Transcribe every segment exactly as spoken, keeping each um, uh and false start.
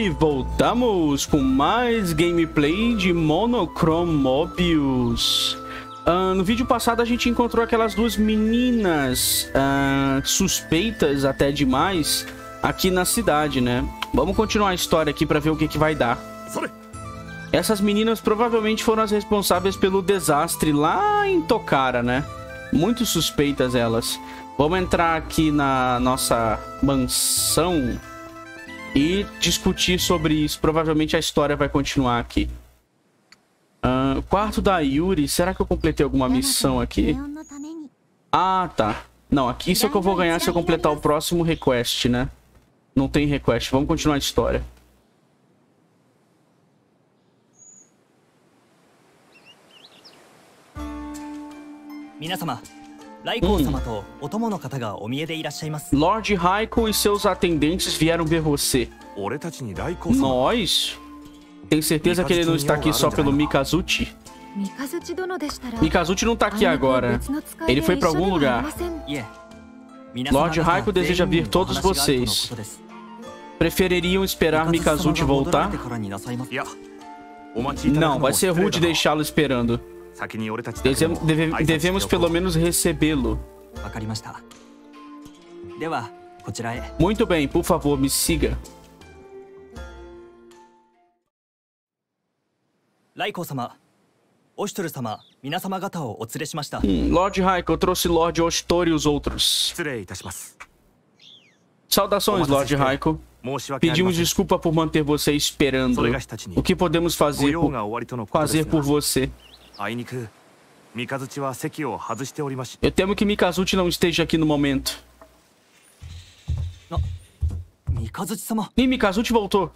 E voltamos com mais gameplay de Monochrome Mobius. Uh, no vídeo passado a gente encontrou aquelas duas meninas uh, suspeitas até demais aqui na cidade, né? Vamos continuar a história aqui pra ver o que, que vai dar. Essas meninas provavelmente foram as responsáveis pelo desastre lá em Tokara, né? Muito suspeitas elas. Vamos entrar aqui na nossa mansão e discutir sobre isso. Provavelmente a história vai continuar aqui. Uh, quarto da Yuri. Será que eu completei alguma missão aqui? Ah, tá. Não, aqui isso é que eu vou ganhar se eu completar o próximo request, né? Não tem request. Vamos continuar a história. Hum. Lord Raiko e seus atendentes vieram ver você. Nós? Tem certeza que ele não está aqui só pelo Mikazuchi? Mikazuchi não está aqui agora. Ele foi para algum lugar. Lord Raiko deseja ver todos vocês. Prefeririam esperar Mikazuchi voltar? Não, vai ser rude deixá-lo esperando. Deve, devemos pelo menos recebê-lo. Muito bem, por favor, me siga. Hum, Lord Raiko, eu trouxe Lord Oshitori e os outros. Saudações, Lord Raiko. Pedimos desculpa por manter você esperando. O que podemos fazer por, fazer por você? Eu temo que Mikazuchi não esteja aqui no momento. Ih, Mikazuchi voltou.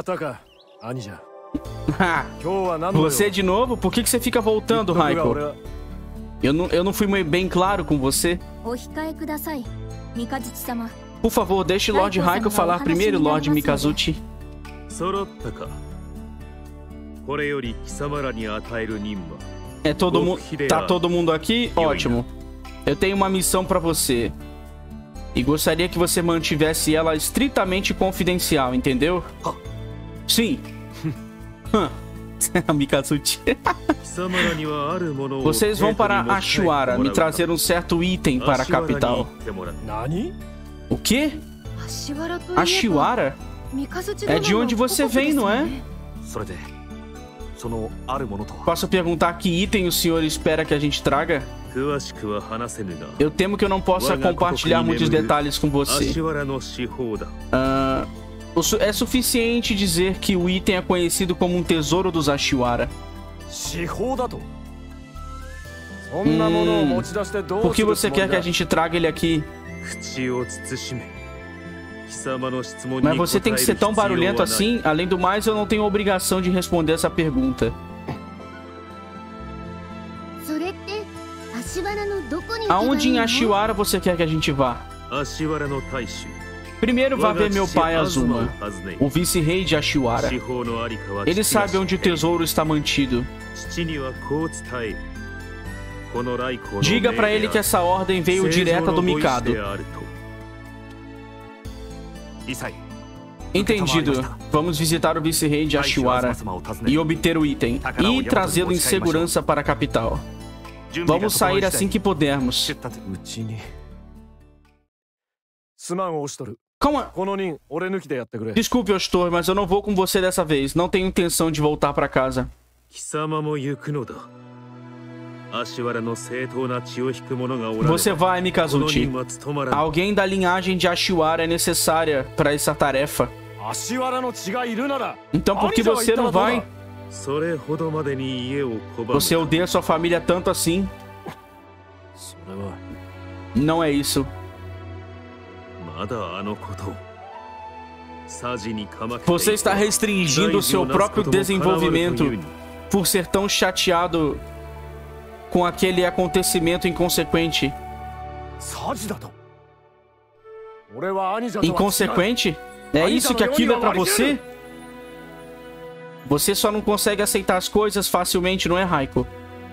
Você de novo? Por que, que você fica voltando, Raiko? Eu não, eu não fui bem claro com você. Por favor, deixe Lord Raiko falar primeiro, Lord Mikazuchi. É todo mundo. Tá todo mundo aqui? Ótimo. Eu tenho uma missão pra você. E gostaria que você mantivesse ela estritamente confidencial, entendeu? Sim. Mikazuchi. Vocês vão para Ashiwara me trazer um certo item para a capital. O quê? Ashiwara? É de onde você vem, não é? Posso perguntar que item o senhor espera que a gente traga? Eu temo que eu não possa compartilhar muitos detalhes com você. Uh, é suficiente dizer que o item é conhecido como um tesouro dos Ashiwara. Hum, por que você quer que a gente traga ele aqui? Mas você tem que ser tão barulhento assim? Além do mais, eu não tenho a obrigação de responder essa pergunta. Aonde em Ashiwara você quer que a gente vá? Primeiro vá ver meu pai Azuma, o vice-rei de Ashiwara. Ele sabe onde o tesouro está mantido. Diga pra ele que essa ordem veio direta do Mikado. Entendido. Vamos visitar o vice-rei de Ashiwara e obter o item e trazê-lo em segurança para a capital. Vamos sair assim que pudermos. Calma. Desculpe, Oshitori, mas eu não vou com você dessa vez. Não tenho intenção de voltar para casa. Você vai, Mikazuchi. Alguém da linhagem de Ashiwara é necessária para essa tarefa. Então por que você não vai? Você odeia sua família tanto assim? Não é isso. Você está restringindo o seu próprio desenvolvimento por ser tão chateado com aquele acontecimento inconsequente. Inconsequente? É isso que aquilo é pra você? Você só não consegue aceitar as coisas facilmente, não é, Raiko?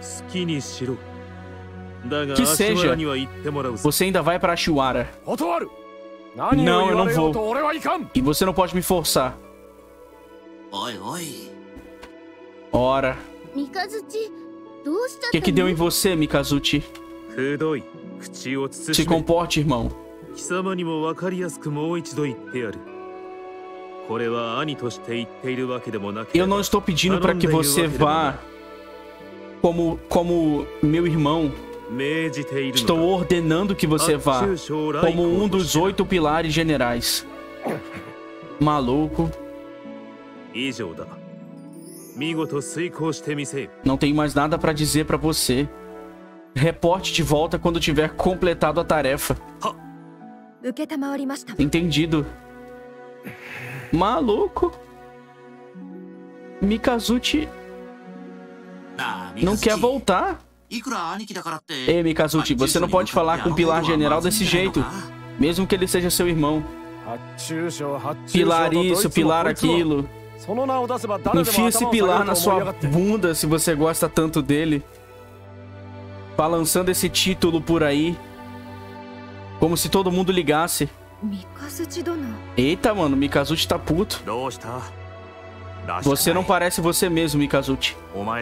Que seja. Você ainda vai pra Ashiwara. Não, eu não vou. E você não pode me forçar. Oi, oi. Ora. Mikazuchi, O que que deu em você, Mikazuchi? Se comporte, irmão. Eu não estou pedindo para que você vá como, como meu irmão. Estou ordenando que você vá como um dos oito pilares generais. Maluco. Não tenho mais nada para dizer para você. Reporte de volta quando tiver completado a tarefa. Entendido. Maluco. Mikazuchi não quer voltar. Ei, Mikazuchi, você não pode falar com o pilar general desse jeito, mesmo que ele seja seu irmão. Pilar isso, pilar aquilo. Enfia esse pilar na sua bunda se você gosta tanto dele. Balançando esse título por aí, como se todo mundo ligasse. Eita, mano, Mikazuchi tá puto. Você não parece você mesmo, Mikazuchi.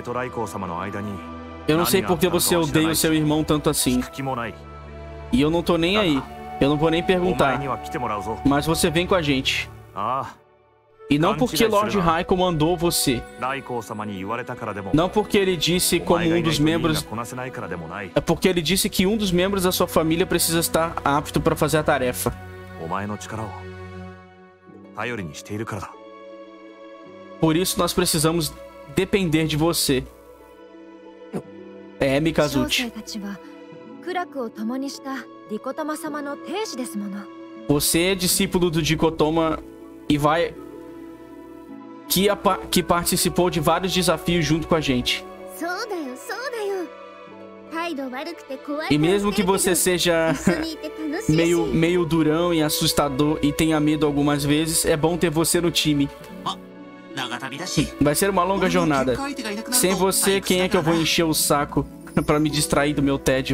Eu não sei por que você odeia o seu irmão tanto assim. E eu não tô nem aí. Eu não vou nem perguntar. Mas você vem com a gente. E não porque Lord Raiko mandou você. Não porque ele disse como um dos membros... É porque ele disse que um dos membros da sua família precisa estar apto para fazer a tarefa. Por isso nós precisamos depender de você. É, Mikazuchi. Você é discípulo do Dikotoma e vai... Que, a, que participou de vários desafios junto com a gente. E mesmo que você seja meio, meio durão e assustador e tenha medo algumas vezes, é bom ter você no time. Vai ser uma longa jornada. Sem você, quem é que eu vou encher o saco pra me distrair do meu tédio?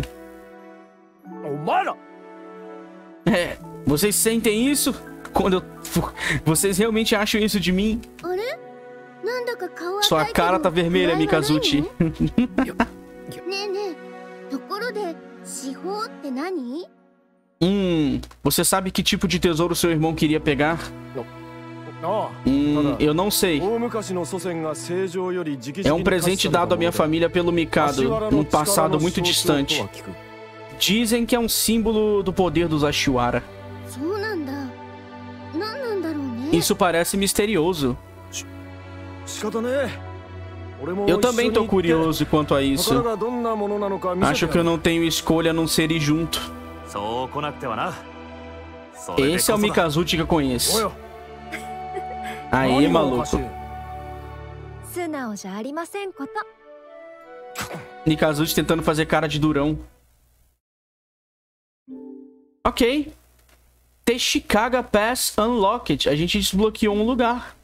É, vocês sentem isso? Quando eu... Vocês realmente acham isso de mim? Sua cara tá vermelha, Mikazuchi. Hum, você sabe que tipo de tesouro seu irmão queria pegar? Hum, eu não sei. É um presente dado à minha família pelo Mikado, num passado muito distante. Dizem que é um símbolo do poder dos Ashiwara. Isso parece misterioso. Eu também tô curioso quanto a isso. Acho que eu não tenho escolha a não ser ir junto. Esse é o Mikazuchi que eu conheço. Aí, maluco. Mikazuchi tentando fazer cara de durão. Ok. Teshikaga Pass Unlocked. A gente desbloqueou um lugar.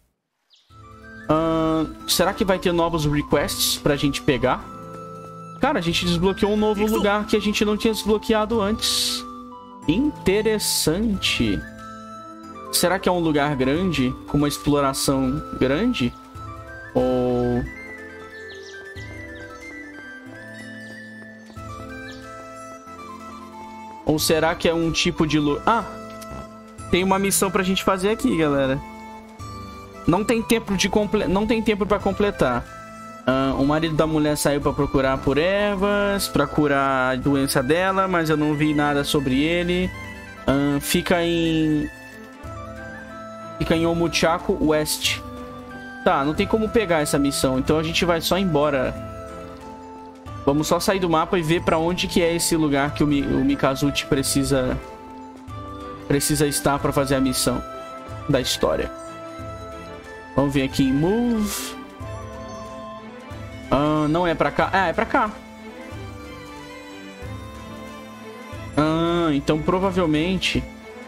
Uh, será que vai ter novos requests pra gente pegar? Cara, a gente desbloqueou um novo lugar que a gente não tinha desbloqueado antes. Interessante. Será que é um lugar grande? Com uma exploração grande? Ou... Ou será que é um tipo de... Lu... Ah! Tem uma missão pra gente fazer aqui, galera. Não tem tempo de comple... Não tem tempo pra completar. Uh, o marido da mulher saiu pra procurar por ervas, pra curar a doença dela, mas eu não vi nada sobre ele. Uh, fica em... Fica em Omuchako West. Tá, não tem como pegar essa missão, então a gente vai só embora. Vamos só sair do mapa e ver pra onde que é esse lugar que o, Mi... o Mikazuchi precisa... Precisa estar pra fazer a missão da história. Vamos ver aqui em Move. Ah, não é pra cá. Ah, é pra cá. Ah, então provavelmente...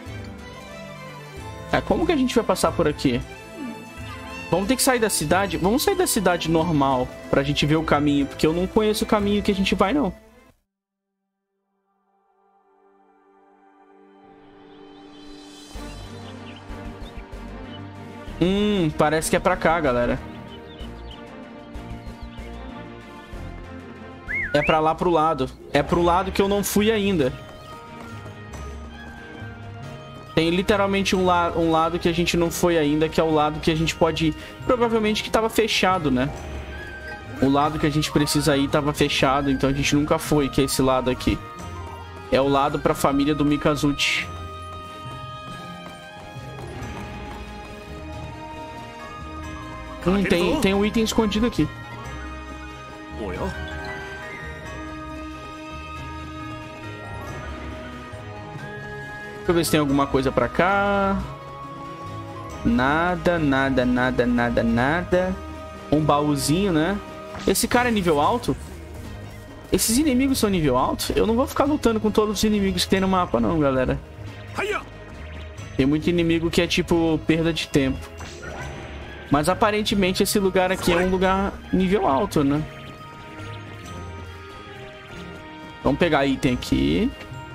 É, como que a gente vai passar por aqui? Vamos ter que sair da cidade? Vamos sair da cidade normal pra gente ver o caminho, porque eu não conheço o caminho que a gente vai, não. Hum, parece que é pra cá, galera. É pra lá pro lado. É pro lado que eu não fui ainda. Tem literalmente um, la um lado que a gente não foi ainda, que é o lado que a gente pode ir. Provavelmente que tava fechado, né? O lado que a gente precisa ir tava fechado, então a gente nunca foi, que é esse lado aqui. É o lado pra família do Mikazuchi. Hum, tem, tem um item escondido aqui. Deixa eu ver se tem alguma coisa pra cá. Nada, nada, nada, nada, nada. Um baúzinho, né? Esse cara é nível alto? Esses inimigos são nível alto? Eu não vou ficar lutando com todos os inimigos que tem no mapa, não, galera. Tem muito inimigo que é tipo perda de tempo. Mas aparentemente esse lugar aqui é um lugar nível alto, né? Vamos pegar item aqui.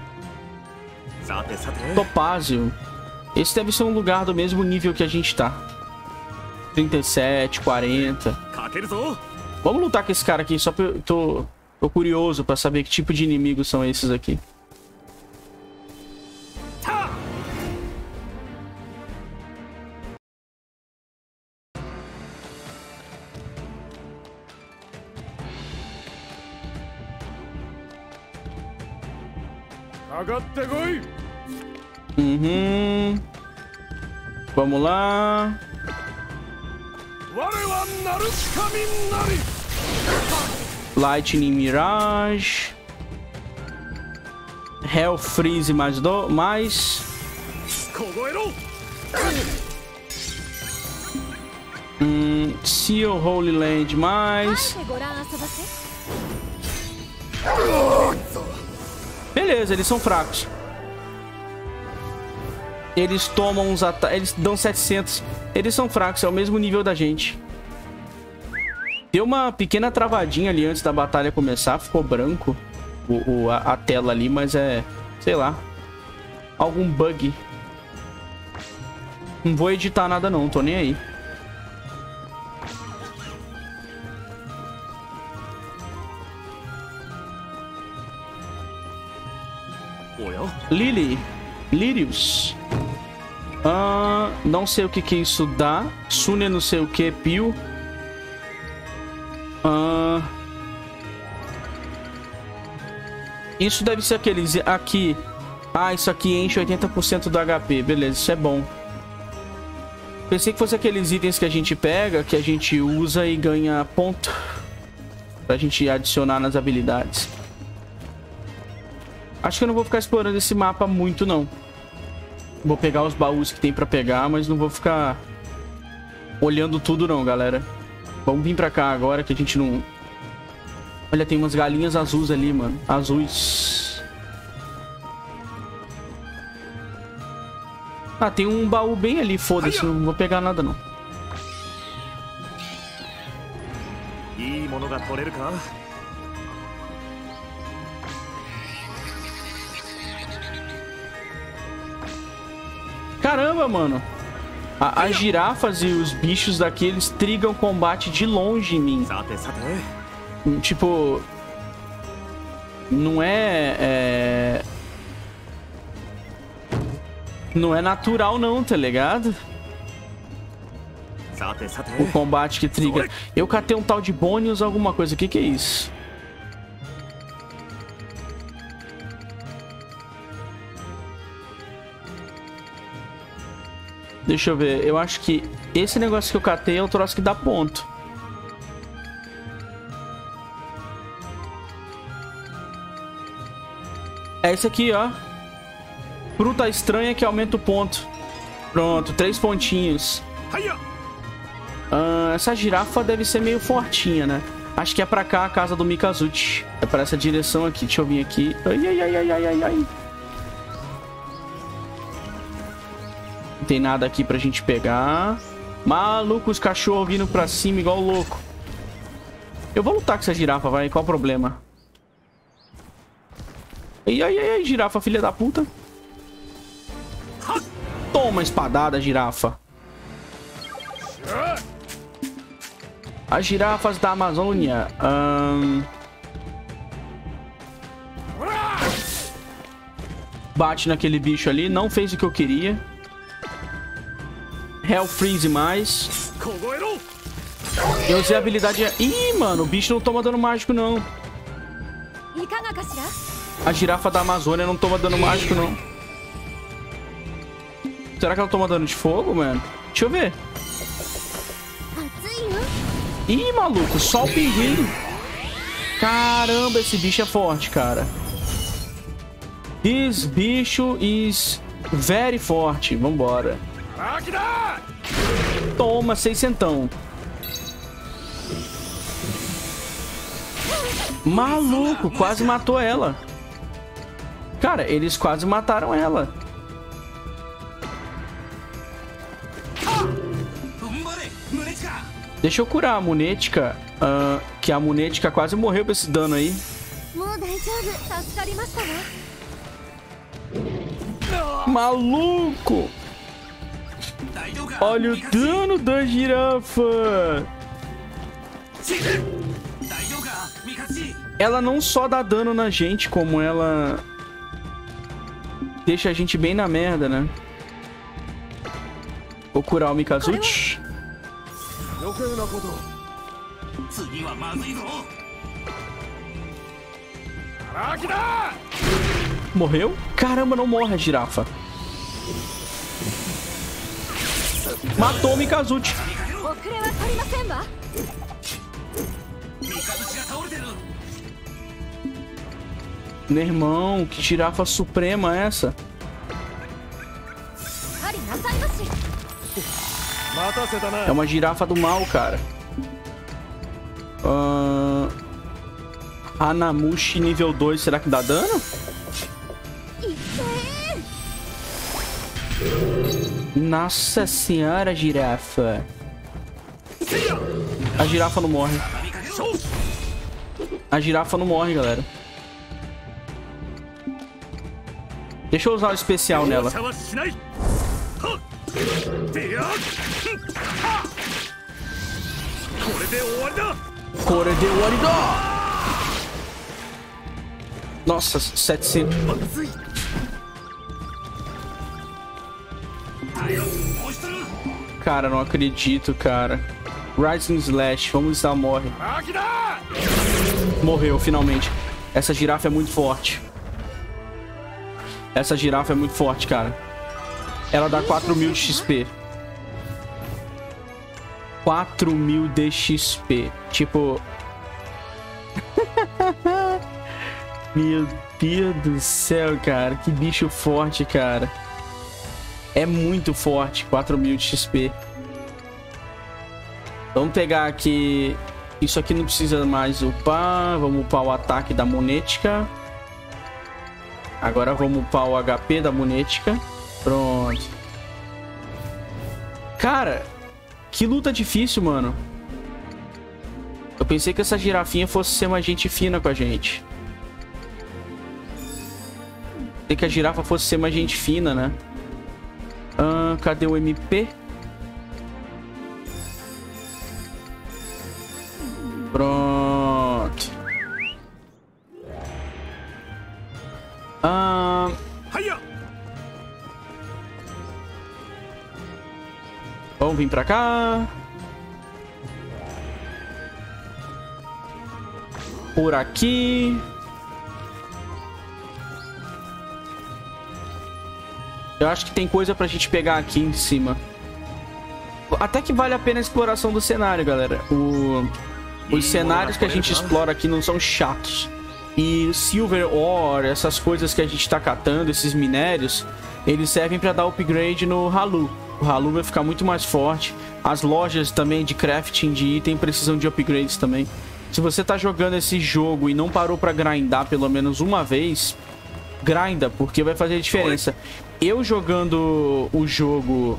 Topázio. Esse deve ser um lugar do mesmo nível que a gente tá. trinta e sete, quarenta. Vamos lutar com esse cara aqui, só pra eu tô, tô curioso pra saber que tipo de inimigos são esses aqui. Uhum. Vamos lá. Lightning Mirage. Hell Freeze mais do mais. Hum, Seal Holy Land mais. Beleza, eles são fracos. Eles tomam uns ataques. Eles dão setecentos. Eles são fracos, é o mesmo nível da gente. Deu uma pequena travadinha ali antes da batalha começar. Ficou branco o, o, a, a tela ali, mas é... sei lá. Algum bug. Não vou editar nada não, tô nem aí. Lily. Lirius. Ah, não sei o que que isso dá. Sune não sei o que, Pio. Ah, isso deve ser aqueles aqui. Ah, isso aqui enche oitenta por cento do H P. Beleza, isso é bom. Pensei que fosse aqueles itens que a gente pega, que a gente usa e ganha ponto pra gente adicionar nas habilidades. Acho que eu não vou ficar explorando esse mapa muito, não. Vou pegar os baús que tem pra pegar, mas não vou ficar olhando tudo, não, galera. Vamos vir pra cá agora, que a gente não... Olha, tem umas galinhas azuis ali, mano. Azuis. Ah, tem um baú bem ali, foda-se. Não vou pegar nada, não. Caramba, mano. A, as girafas e os bichos daqui, eles trigam combate de longe em mim. Tipo... Não é... é... Não é natural não, tá ligado? O combate que triga. Eu catei um tal de bônus alguma coisa. O que que é isso? Deixa eu ver. Eu acho que esse negócio que eu catei é o troço que dá ponto. É esse aqui, ó. Fruta estranha que aumenta o ponto. Pronto, três pontinhos. Ah, essa girafa deve ser meio fortinha, né? Acho que é pra cá a casa do Mikazuchi. É pra essa direção aqui. Deixa eu vir aqui. Ai, ai, ai, ai, ai, ai, ai. Não tem nada aqui pra gente pegar. Maluco, os cachorros vindo pra cima igual louco. Eu vou lutar com essa girafa, vai. Qual o problema? Ai, ai, ai, ai, girafa, filha da puta. Toma espadada, girafa. As girafas da Amazônia. Um... Bate naquele bicho ali. Não fez o que eu queria. Hell Freeze mais. Eu usei a habilidade... Ih, mano, o bicho não toma dano mágico, não. A girafa da Amazônia não toma dano mágico, não. Será que ela toma dano de fogo, mano? Deixa eu ver. Ih, maluco, só o pinguim. Caramba, esse bicho é forte, cara. This bicho is very forte. Vambora. Toma, seiscentão. Maluco, quase matou ela. Cara, eles quase mataram ela. Deixa eu curar a Munetica, uh, que a Munetica quase morreu pra esse dano aí. Maluco! Olha o dano da girafa! Ela não só dá dano na gente, como ela deixa a gente bem na merda, né? Vou curar o Mikazuchi. Morreu? Caramba, não morre a girafa. Matou o Mikazuchi. Meu irmão, que girafa suprema é essa? É uma girafa do mal, cara. Uh... Hanamushi nível dois, será que dá dano? Nossa senhora, girafa. A girafa não morre. A girafa não morre, galera. Deixa eu usar o especial nela. Kore de Warida! Nossa, setecentos. Cara, não acredito, cara. Rising Slash, vamos ver se ela morre. Morreu, finalmente. Essa girafa é muito forte. Essa girafa é muito forte, cara. Ela dá quatro mil de X P. quatro mil de X P. Tipo... Meu Deus do céu, cara. Que bicho forte, cara. É muito forte. quatro mil de X P. Vamos pegar aqui... Isso aqui não precisa mais upar. Vamos upar o ataque da Munetica. Agora vamos upar o H P da Munetica. Pronto. Cara, que luta difícil, mano. Eu pensei que essa girafinha fosse ser uma gente fina com a gente. Pensei que a girafa fosse ser uma gente fina, né? Ah, cadê o M P? Pronto. Ah... Vamos vir pra cá. Por aqui. Eu acho que tem coisa pra gente pegar aqui em cima. Até que vale a pena a exploração do cenário, galera. O... Os cenários que a gente explora aqui não são chatos. E Silver Ore, essas coisas que a gente tá catando, esses minérios, eles servem pra dar upgrade no Halu. O Halu vai ficar muito mais forte. As lojas também de crafting de item precisam de upgrades também. Se você tá jogando esse jogo e não parou pra grindar pelo menos uma vez, grinda, porque vai fazer diferença. Eu jogando o jogo...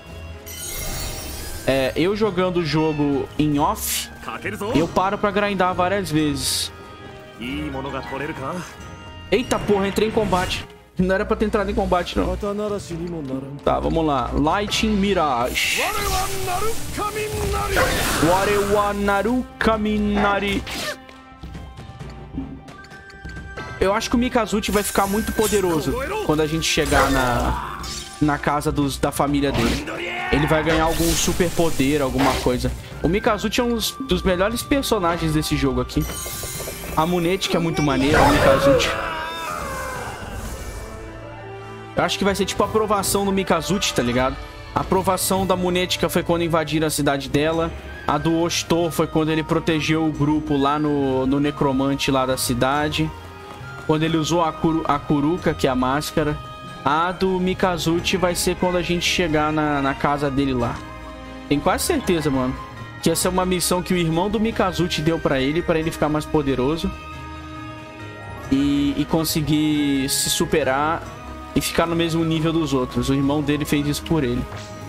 É, eu jogando o jogo em off, eu paro pra grindar várias vezes. Eita porra, entrei em combate. Não era pra ter entrado em combate, não. Tá, vamos lá. Lightning Mirage. Warewa Naru Kaminari. Eu acho que o Mikazuchi vai ficar muito poderoso quando a gente chegar na, na casa dos, da família dele. Ele vai ganhar algum super poder, alguma coisa. O Mikazuchi é um dos, dos melhores personagens desse jogo aqui. A Munete, que é muito maneira, o Mikazuchi. Eu acho que vai ser tipo a aprovação do Mikazuchi, tá ligado? A aprovação da Munetica foi quando invadiram a cidade dela. A do Oshito foi quando ele protegeu o grupo lá no, no necromante lá da cidade. Quando ele usou a, Kuru, a Kuruka, que é a máscara. A do Mikazuchi vai ser quando a gente chegar na, na casa dele lá. Tenho quase certeza, mano, que essa é uma missão que o irmão do Mikazuchi deu pra ele, pra ele ficar mais poderoso. E, e conseguir se superar e ficar no mesmo nível dos outros. O irmão dele fez isso por ele.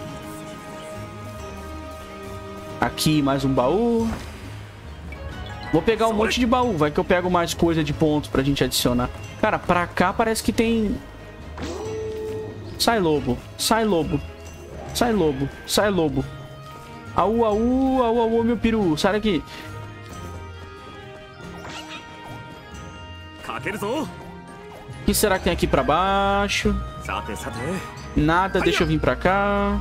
Aqui mais um baú. Vou pegar um monte de baú. Vai que eu pego mais coisa de pontos pra gente adicionar. Cara, pra cá parece que tem... Sai lobo. Sai lobo. Sai lobo. Sai lobo. Au, au, au, au, meu peru. Sai daqui. O que será que tem aqui pra baixo? Nada, deixa eu vir pra cá.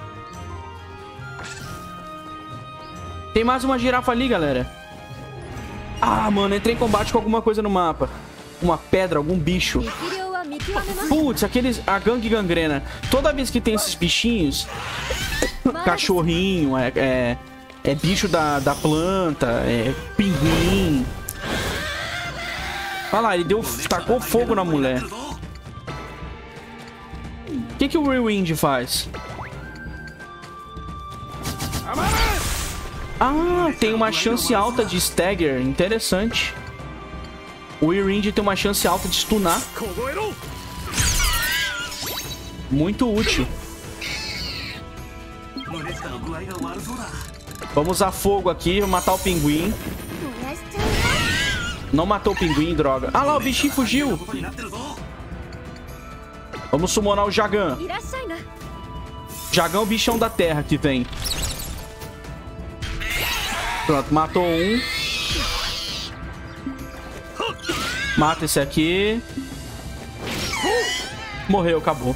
Tem mais uma girafa ali, galera. Ah, mano, entrei em combate com alguma coisa no mapa. Uma pedra, algum bicho. Putz, aqueles... A gangue gangrena. Toda vez que tem esses bichinhos... Cachorrinho, é, é, é bicho da, da planta, é pinguim. Olha lá, ele deu, tacou fogo na mulher. O que, que o Rewind faz? Ah, tem uma chance alta de stagger. Interessante. O Rewind tem uma chance alta de stunar. Muito útil. Vamos usar fogo aqui, vou matar o pinguim. Não matou o pinguim, droga. Ah lá, o bichinho fugiu. Vamos summonar o Jagan. Jagan é o bichão da terra que vem. Pronto, matou um. Mata esse aqui. Morreu, acabou.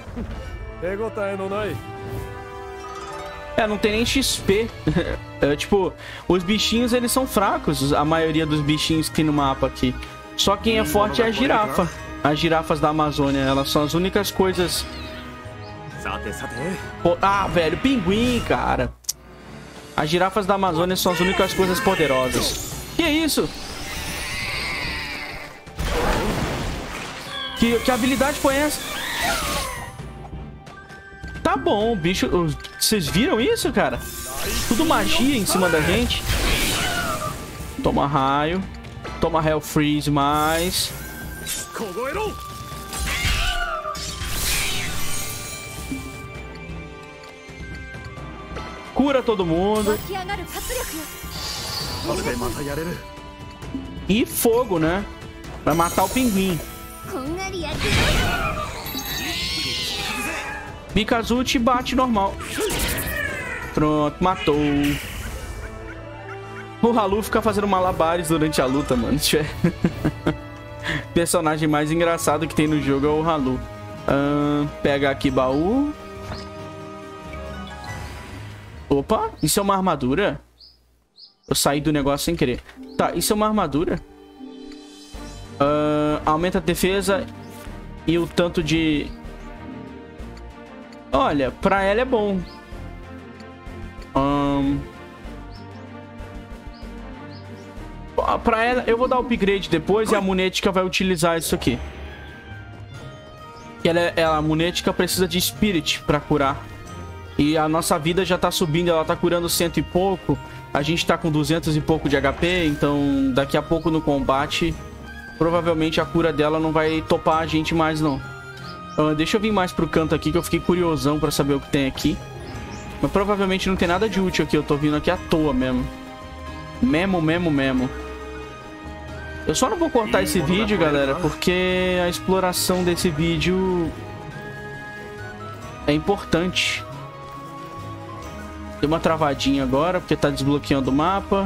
É, não tem nem X P. É, tipo, os bichinhos, eles são fracos. A maioria dos bichinhos que tem no mapa aqui. Só quem é forte é a girafa. As girafas da Amazônia, elas são as únicas coisas... Pô, ah, velho, pinguim, cara. As girafas da Amazônia são as únicas coisas poderosas. Que isso? Que, que habilidade foi essa? Tá bom, bicho... Vocês viram isso, cara? Tudo magia em cima da gente. Toma raio. Toma Hell Freeze mais. Cura todo mundo. E fogo, né? Pra matar o pinguim. Mikazuchi bate normal. Pronto, matou. O Halu fica fazendo malabares durante a luta, mano. Personagem mais engraçado que tem no jogo é o Halu. Uh, pega aqui baú. Opa, isso é uma armadura? Eu saí do negócio sem querer. Tá, isso é uma armadura. Uh, aumenta a defesa e o tanto de... Olha, pra ela é bom. Um... Pra ela, eu vou dar o upgrade depois e a Munetica vai utilizar isso aqui. Ela, ela, a Munetica precisa de Spirit pra curar. E a nossa vida já tá subindo, ela tá curando cento e pouco. A gente tá com duzentos e pouco de H P, então daqui a pouco no combate, provavelmente a cura dela não vai topar a gente mais, não. Uh, deixa eu vir mais pro canto aqui, que eu fiquei curiosão pra saber o que tem aqui. Mas provavelmente não tem nada de útil aqui, eu tô vindo aqui à toa mesmo. Memo, memo, memo. Eu só não vou cortar esse vídeo, galera, porque a exploração desse vídeo é importante. Deu uma travadinha agora, porque tá desbloqueando o mapa.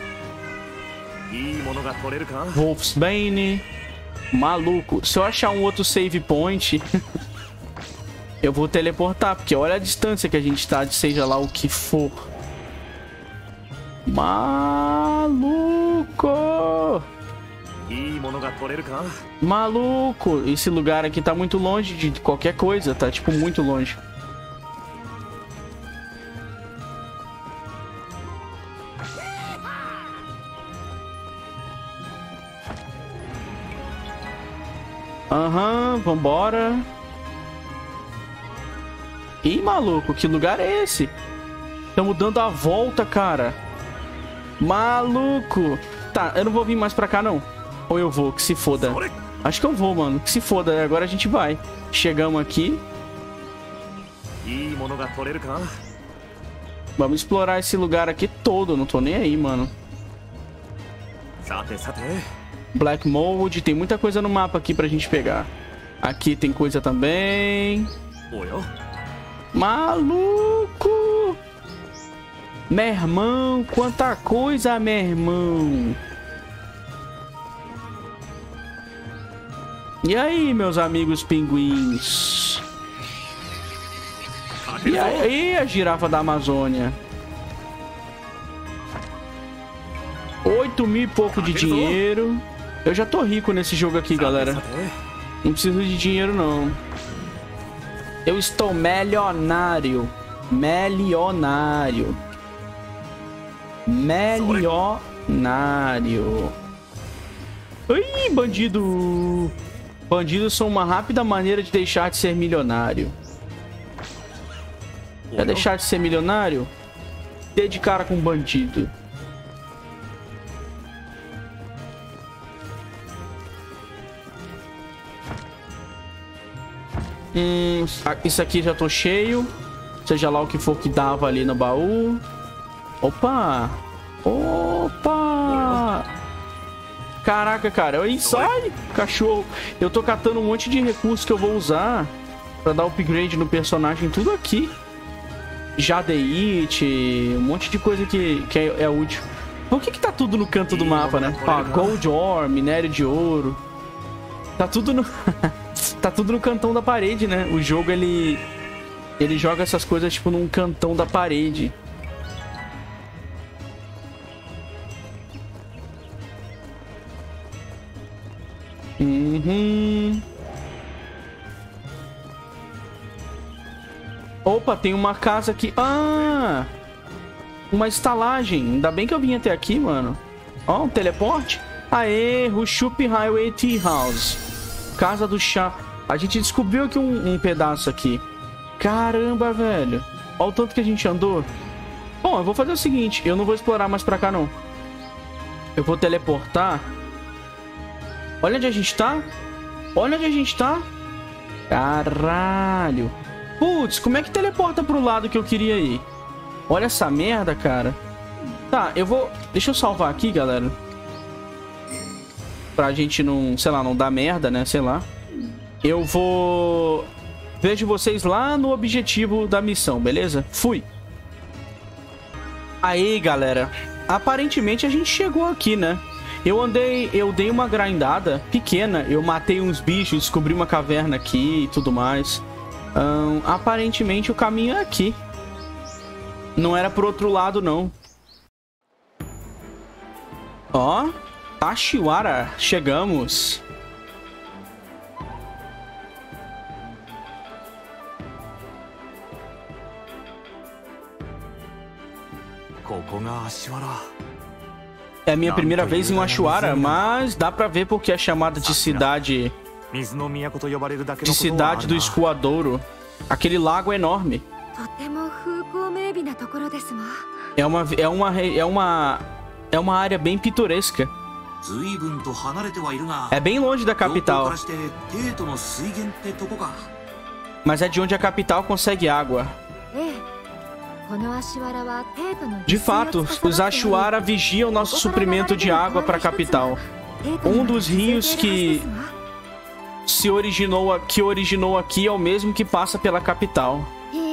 Wolfsbane. Maluco. Se eu achar um outro save point, eu vou teleportar, porque olha a distância que a gente tá de seja lá o que for. Maluco! Maluco! Esse lugar aqui tá muito longe de qualquer coisa, tá tipo muito longe. Aham, uhum, vambora. Ih, maluco, que lugar é esse? Estamos dando a volta, cara. Maluco. Tá, eu não vou vir mais pra cá, não. Ou eu vou, que se foda. Acho que eu vou, mano. Que se foda, agora a gente vai. Chegamos aqui. Vamos explorar esse lugar aqui todo. Não tô nem aí, mano. Black Mold. Tem muita coisa no mapa aqui pra gente pegar. Aqui tem coisa também. Maluco! Meu irmão, quanta coisa, meu irmão. E aí, meus amigos pinguins? E aí, a girafa da Amazônia? Oito mil e pouco de dinheiro. Eu já tô rico nesse jogo aqui, galera. Não preciso de dinheiro, não. Eu estou milionário. Milionário. Milionário. Ih, bandido. Bandidos são uma rápida maneira de deixar de ser milionário. Quer deixar de ser milionário? Dê de cara com bandido. Hum, isso aqui já tô cheio. Seja lá o que for que dava ali no baú. Opa! Opa! Caraca, cara. Aí, sai, cachorro. Eu tô catando um monte de recursos que eu vou usar pra dar upgrade no personagem. Tudo aqui. Jadeite. Um monte de coisa que, que é, é útil. Por que que tá tudo no canto do mapa, né? Ah, Gold Ore, minério de ouro. Tá tudo no... tá tudo no cantão da parede, né? O jogo, ele... Ele joga essas coisas, tipo, num cantão da parede. Uhum. Opa, tem uma casa aqui. Ah! Uma estalagem. Ainda bem que eu vim até aqui, mano. Ó, um teleporte. Aê, Rushup Highway Tea House. Casa do chá. A gente descobriu aqui um, um pedaço aqui. Caramba, velho. Olha o tanto que a gente andou. Bom, eu vou fazer o seguinte. Eu não vou explorar mais pra cá, não. Eu vou teleportar. Olha onde a gente tá. Olha onde a gente tá. Caralho. Putz, como é que teleporta pro lado que eu queria ir? Olha essa merda, cara. Tá, eu vou... Deixa eu salvar aqui, galera. Pra gente não... Sei lá, não dar merda, né? Sei lá. Eu vou... Vejo vocês lá no objetivo da missão, beleza? Fui. Aí, galera. Aparentemente a gente chegou aqui, né? Eu andei... Eu dei uma grindada pequena. Eu matei uns bichos, descobri uma caverna aqui e tudo mais. Hum, aparentemente o caminho é aqui. Não era pro outro lado, não. Ó. Tashiwara. Chegamos. É a minha primeira vez em Ashiwara, mas dá pra ver porque é chamada de cidade... De cidade do escoadouro. Aquele lago é enorme. É uma, é uma, é uma, é uma área bem pitoresca. É bem longe da capital. Mas é de onde a capital consegue água. De fato, os Ashiwara vigiam nosso suprimento de água para a capital. Um dos rios que se originou, que originou aqui é o mesmo que passa pela capital.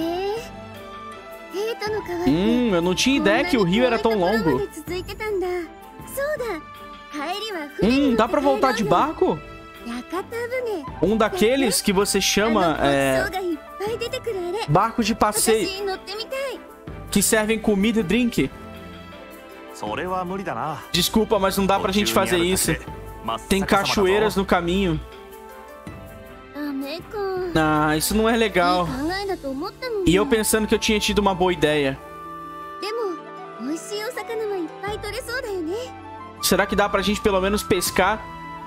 Hum, eu não tinha ideia que o rio era tão longo. Hum, dá pra voltar de barco? Um daqueles que você chama é, barco de passeio, que servem comida e drink. Desculpa, mas não dá pra gente fazer isso. Tem cachoeiras no caminho. Ah, isso não é legal. E eu pensando que eu tinha tido uma boa ideia. Será que dá pra gente pelo menos pescar?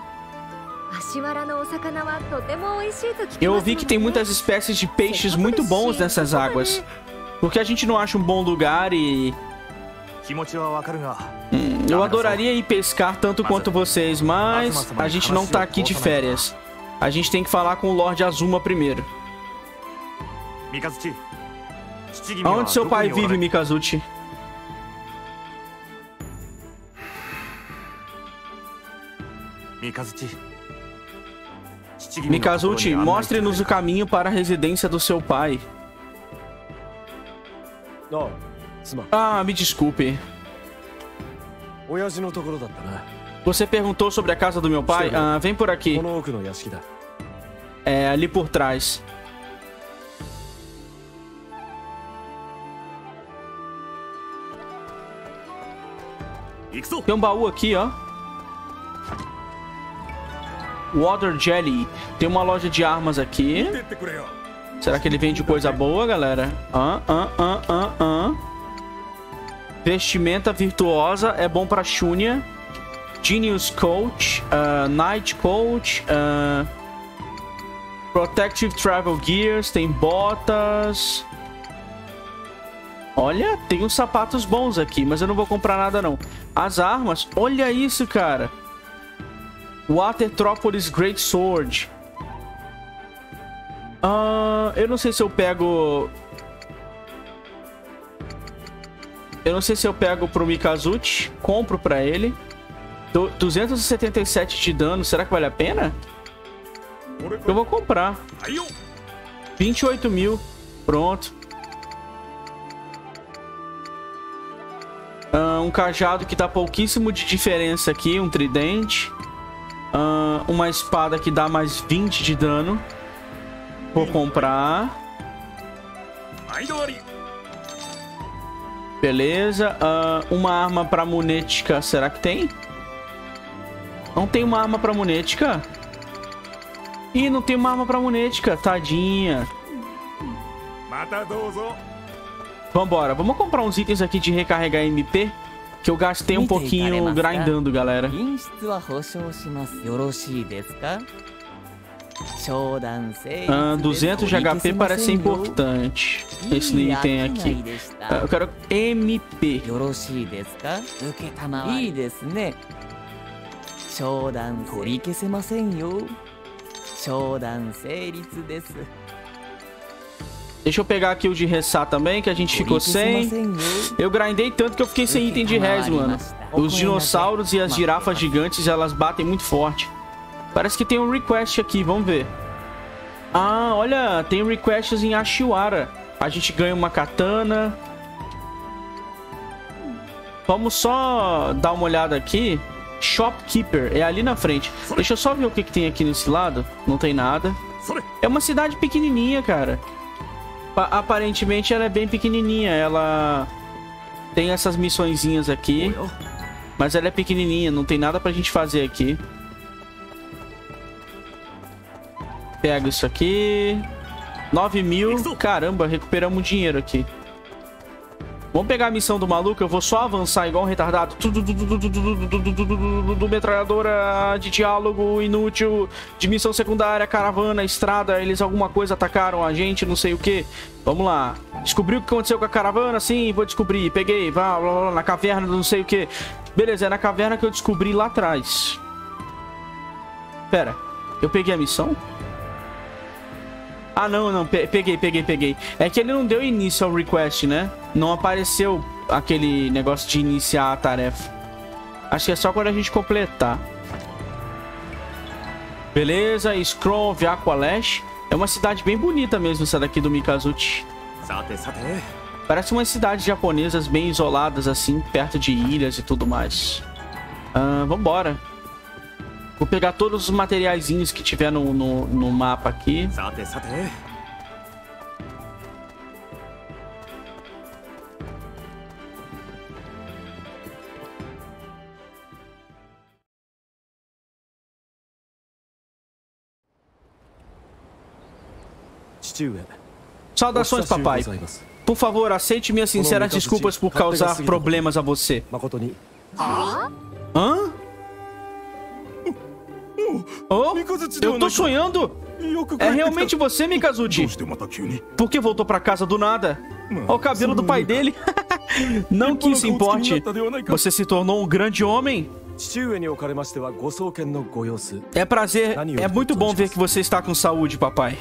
Eu ouvi que tem muitas espécies de peixes muito bons nessas águas. Por que a gente não acha um bom lugar e... Hum, eu adoraria ir pescar tanto quanto vocês, mas a gente não tá aqui de férias. A gente tem que falar com o Lorde Azuma primeiro. Aonde seu pai vive, Mikazuchi? Mikazuchi, mostre-nos o caminho para a residência do seu pai. Ah, me desculpe. Você perguntou sobre a casa do meu pai? Ah, vem por aqui. É, ali por trás. Tem um baú aqui, ó. Water Jelly. Tem uma loja de armas aqui. Será que ele vende coisa boa, galera? Ah, ah, ah, ah, ah. Vestimenta virtuosa. É bom pra Shunya. Genius Coach. Uh, Night Coach. Uh, Protective Travel Gears. Tem botas. Olha, tem uns sapatos bons aqui, mas eu não vou comprar nada, não. As armas. Olha isso, cara. Watertropolis Great Sword. Uh, eu não sei se eu pego... Eu não sei se eu pego pro Mikazuchi. Compro pra ele. Do, duzentos e setenta e sete de dano. Será que vale a pena? Eu vou comprar. vinte e oito mil. Pronto. Uh, um cajado que dá pouquíssimo de diferença aqui. Um tridente. Uh, uma espada que dá mais vinte de dano. Vou comprar. Beleza. Uh, uma arma pra munética. Será que tem? Não tem uma arma pra munética? Ih, não tem uma arma pra munética. Tadinha. Vambora. Vamos comprar uns itens aqui de recarregar M P. Que eu gastei um pouquinho grindando, galera. Ah, duzentos de H P parece ser importante. Esse item aqui. Ah, eu quero M P. Deixa eu pegar aqui o de Ressá também, que a gente ficou sem. Eu grindei tanto que eu fiquei sem item de res, mano. Os dinossauros e as girafas gigantes, elas batem muito forte. Parece que tem um request aqui, vamos ver. Ah, olha, tem requests em Ashiwara. A gente ganha uma katana. Vamos só dar uma olhada aqui. Shopkeeper, é ali na frente. Deixa eu só ver o que, que tem aqui nesse lado. Não tem nada. É uma cidade pequenininha, cara. Aparentemente ela é bem pequenininha. Ela tem essas missõezinhas aqui, mas ela é pequenininha. Não tem nada pra gente fazer aqui. Pega isso aqui. nove mil. Caramba, recuperamos dinheiro aqui. Vamos pegar a missão do maluco. Eu vou só avançar igual um retardado. Do metralhadora de diálogo inútil. De missão secundária, caravana, estrada. Eles alguma coisa atacaram a gente, não sei o que. Vamos lá. Descobriu o que aconteceu com a caravana? Sim, vou descobrir. Peguei, vá, blá, blá, na caverna, não sei o que. Beleza, é na caverna que eu descobri lá atrás. Pera, eu peguei a missão? Ah, não, não, peguei, peguei, peguei. É que ele não deu início ao request, né? Não apareceu aquele negócio de iniciar a tarefa. Acho que é só quando a gente completar. Beleza, Scrove Aqualash. É uma cidade bem bonita mesmo essa daqui do Mikazuchi. Parece umas cidades japonesas bem isoladas assim, perto de ilhas e tudo mais. Ah, vambora. Vou pegar todos os materiaizinhos que tiver no, no, no mapa aqui. Saudações, papai. Por favor, aceite minhas sinceras desculpas por causar problemas a você. Hã? Oh, eu tô sonhando? É realmente você, Mikazuchi? Por que voltou pra casa do nada? Olha o cabelo do pai dele. Não que isso importe. Você se tornou um grande homem. É prazer, é muito bom ver que você está com saúde, papai.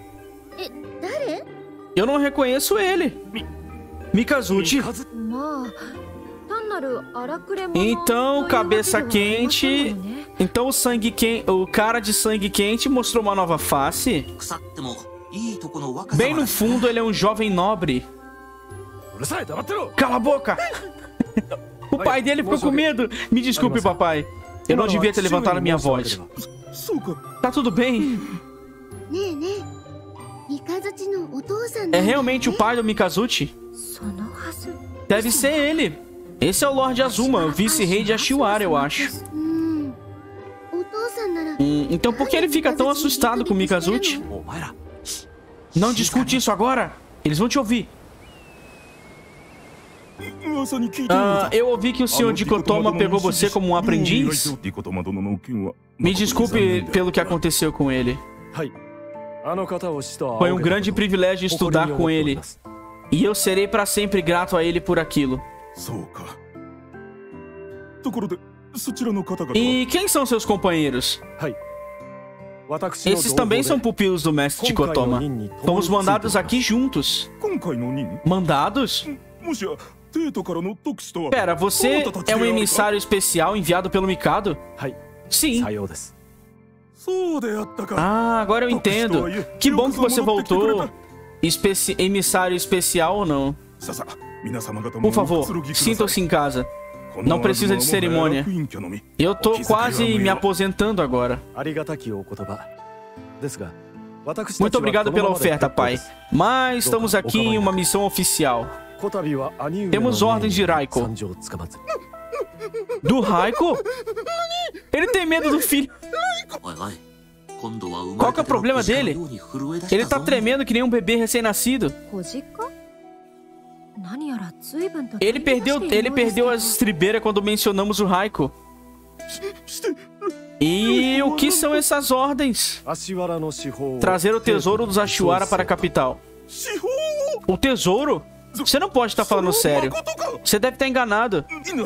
Eu não reconheço ele. Mikazuchi. Então, cabeça quente. Então o sangue quente, o cara de sangue quente mostrou uma nova face. Bem no fundo, ele é um jovem nobre. Cala a boca! O pai dele ficou com medo. Me desculpe, papai. Eu não devia ter levantado a minha voz. Tá tudo bem? É realmente o pai do Mikazuchi? Deve ser ele. Esse é o Lorde Azuma, o vice-rei de Ashiwara, eu acho. Hum, então por que ele fica tão assustado com o Mikazuchi? Não discute isso agora. Eles vão te ouvir. Ah, eu ouvi que o senhor Dikotoma pegou você como um aprendiz. Me desculpe pelo que aconteceu com ele. Foi um grande privilégio estudar com ele. E eu serei para sempre grato a ele por aquilo. E quem são seus companheiros? Esses também são pupilos do mestre Dikotoma. Fomos mandados aqui juntos. Mandados? Pera, você é um emissário especial enviado pelo Mikado? Sim. Ah, agora eu entendo. Que bom que você voltou. Especi- emissário especial ou não? Por favor, sintam-se em casa. Não precisa de cerimônia. Eu tô quase me aposentando agora. Muito obrigado pela oferta, pai. Mas estamos aqui em uma missão oficial. Temos ordens de Raiko. Do Raiko? Ele tem medo do filho. Qual que é o problema dele? Ele tá tremendo que nem um bebê recém-nascido. Ele perdeu, ele perdeu as estribeiras quando mencionamos o Raiko. E o que são essas ordens? Trazer o tesouro dos Ashiwara para a capital. O tesouro? Você não pode estar falando sério. Você deve estar enganado.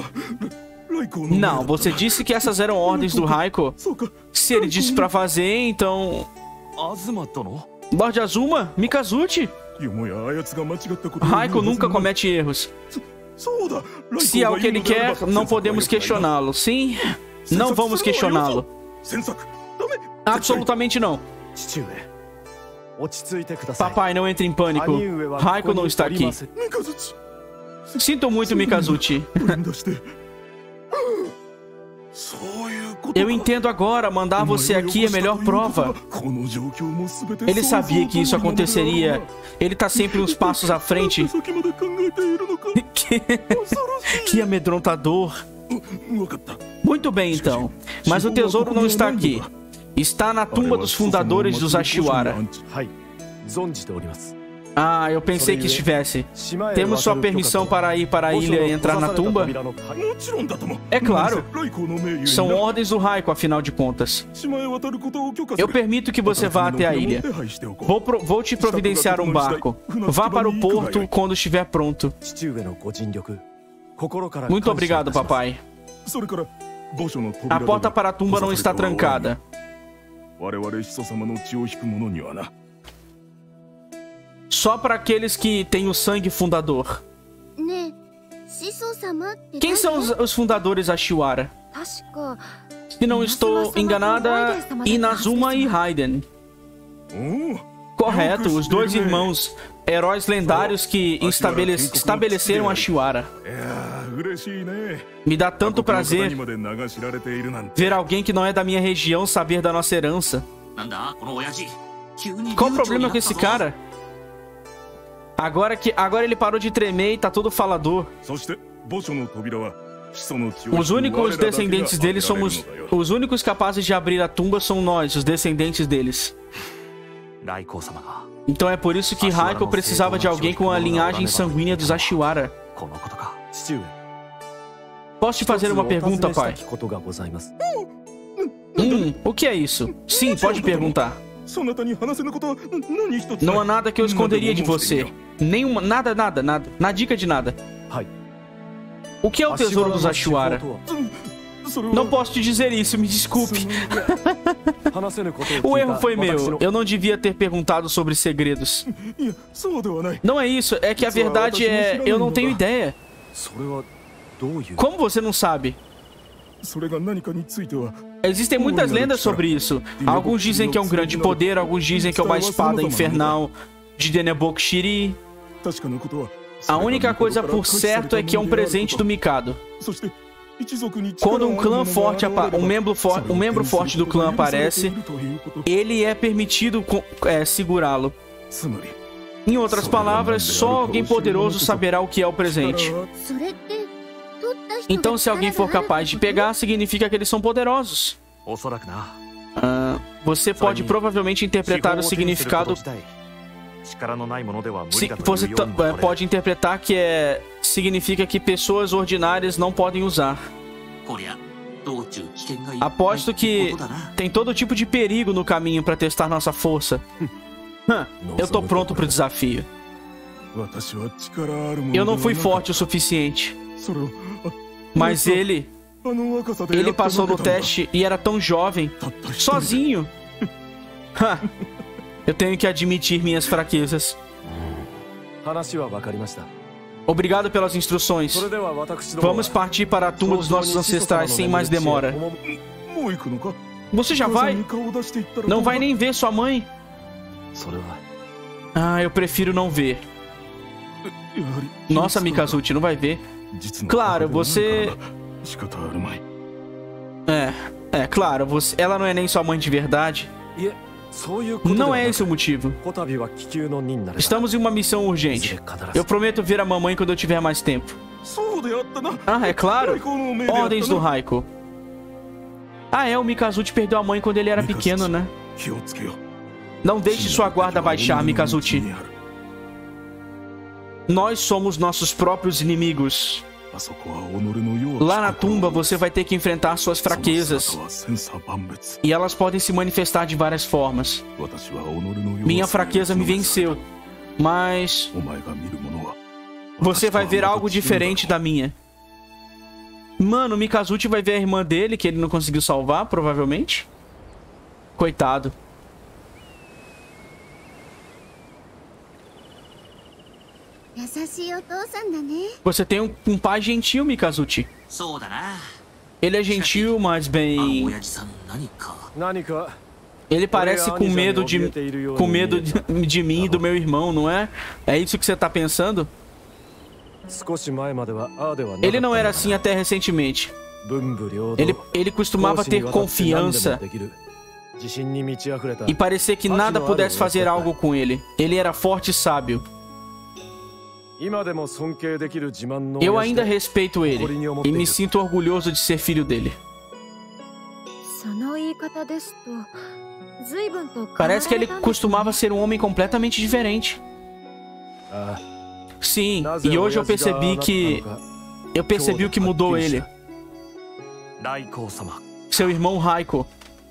Não, você disse que essas eram ordens do Raiko. Se ele disse pra fazer, então... Lorde Azuma? Mikazuchi? Raiko nunca comete erros. Se é o que ele quer, não podemos questioná-lo. Sim, não vamos questioná-lo. Absolutamente não. Papai, não entre em pânico. Raiko não está aqui. Sinto muito, Mikazuchi. Eu entendo agora, mandar você aqui é a melhor prova. Ele sabia que isso aconteceria. Ele tá sempre uns passos à frente. Que, que amedrontador. Muito bem, então. Mas o tesouro não está aqui. Está na tumba dos fundadores dos Ashiwara. Ah, eu pensei que estivesse. Temos sua permissão para ir para a ilha e entrar na tumba? É claro. São ordens do Raiko, afinal de contas. Eu permito que você vá até a ilha. Vou, pro, vou te providenciar um barco. Vá para o porto quando estiver pronto. Muito obrigado, papai. A porta para a tumba não está trancada. Só para aqueles que têm o sangue fundador. Quem são os, os fundadores Ashiwara? Se não estou enganada, Inazuma e Raiden. Correto, os dois irmãos, heróis lendários que estabele estabeleceram a Ashiwara. Me dá tanto prazer ver alguém que não é da minha região saber da nossa herança. Qual o problema com esse cara? Agora que agora ele parou de tremer e tá todo falador. Os únicos descendentes deles somos... Os únicos capazes de abrir a tumba são nós, os descendentes deles. Então é por isso que Raiko precisava de alguém com a linhagem sanguínea dos Ashiwara. Posso te fazer uma pergunta, pai? Hum, o que é isso? Sim, pode perguntar. Não há nada que eu esconderia de você. Nenhuma... Nada, nada, nada. Na dica de nada. O que é o tesouro dos Ashiwara? Não posso te dizer isso, me desculpe. O erro foi meu. Eu não devia ter perguntado sobre segredos. Não é isso, é que a verdade é... Eu não tenho ideia. Como você não sabe? Existem muitas lendas sobre isso. Alguns dizem que é um grande poder, alguns dizem que é uma espada infernal de Denebok Shiri. A única coisa por certo é que é um presente do Mikado. Quando um clã forte, um membro, for um membro forte do clã aparece, ele é permitido é, segurá-lo. Em outras palavras, só alguém poderoso saberá o que é o presente. Então, se alguém for capaz de pegar, significa que eles são poderosos. Ah, você pode provavelmente interpretar o significado... Se, você pode interpretar que é, significa que pessoas ordinárias não podem usar. Aposto que tem todo tipo de perigo no caminho para testar nossa força. Eu tô pronto pro desafio. Eu não fui forte o suficiente. Mas ele... Ele passou no teste e era tão jovem. Sozinho. Eu tenho que admitir minhas fraquezas. Obrigado pelas instruções. Vamos partir para a tumba dos nossos ancestrais sem mais demora. Você já vai? Não vai nem ver sua mãe? Ah, eu prefiro não ver. Nossa, Mikazuchi, não vai ver. Claro, você... É, é, claro, você... ela não é nem sua mãe de verdade. Não é esse o motivo. Estamos em uma missão urgente. Eu prometo ver a mamãe quando eu tiver mais tempo. Ah, é claro. Ordens do Raiko. Ah, é, o Mikazuchi perdeu a mãe quando ele era pequeno, né? Não deixe sua guarda baixar, Mikazuchi. Nós somos nossos próprios inimigos. Lá na tumba você vai ter que enfrentar suas fraquezas. E elas podem se manifestar de várias formas. Minha fraqueza me venceu. Mas... você vai ver algo diferente da minha. Mano, o Mikazuchi vai ver a irmã dele, que ele não conseguiu salvar, provavelmente. Coitado. Você tem um, um pai gentil, Mikazuchi. Ele é gentil, mas bem... Ele parece com medo de... Com medo de, de mim e do meu irmão, não é? É isso que você tá pensando? Ele não era assim até recentemente. Ele, ele costumava ter confiança e parecer que nada pudesse fazer algo com ele. Ele era forte e sábio. Eu ainda respeito ele e me sinto orgulhoso de ser filho dele. Parece que ele costumava ser um homem completamente diferente. Sim, e hoje eu percebi que... Eu percebi o que mudou ele. Seu irmão Raiko.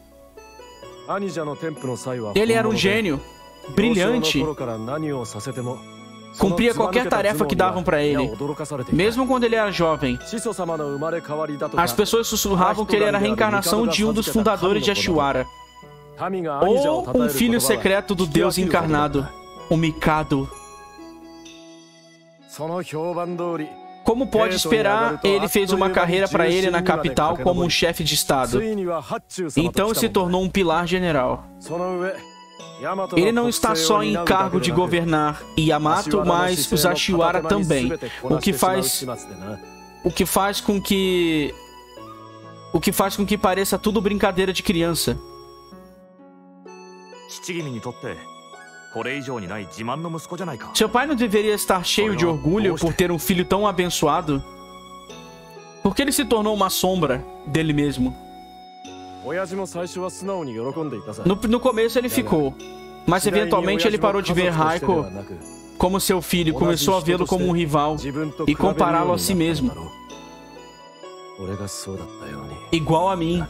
Ele era um gênio, brilhante. Cumpria qualquer tarefa que davam pra ele, mesmo quando ele era jovem. As pessoas sussurravam que ele era a reencarnação de um dos fundadores de Ashiwara, ou um filho secreto do Deus encarnado, o Mikado. Como pode esperar, ele fez uma carreira para ele na capital como um chefe de estado. Então se tornou um pilar general. Ele não está só em cargo de governar Yamato, mas os Ashiwara também. O que faz... O que faz com que... O que faz com que pareça tudo brincadeira de criança. Seu pai não deveria estar cheio de orgulho por ter um filho tão abençoado? Por que ele se tornou uma sombra dele mesmo? No, no começo ele ficou, mas eventualmente ele parou de ver Raiko como seu filho e começou a vê-lo como um rival e compará-lo a si mesmo. Igual a mim.